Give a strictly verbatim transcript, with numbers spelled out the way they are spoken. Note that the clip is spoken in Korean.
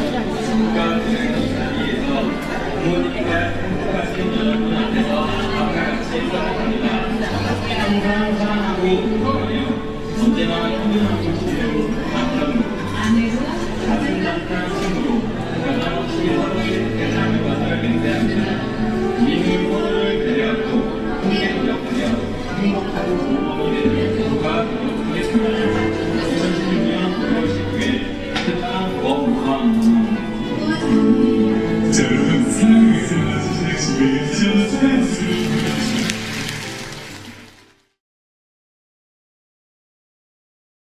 부모님과 행복하신 여러분 앞에서 감사의 인사드립니다. 항상 사랑하고 응원하며 언제나 현명한 모습으로 남편 자신감한 친구로 변함없이 서로의 대상을 것을 맹세합니다. 이미 서로를 배려하고 함께 노력하며 행복하고 모범이 되는 부부가 되겠습니다. 이천십육 년 오월 십구일 특강 원광. 자, 여러분 사랑하게 생각하시는 준비 되셨나요?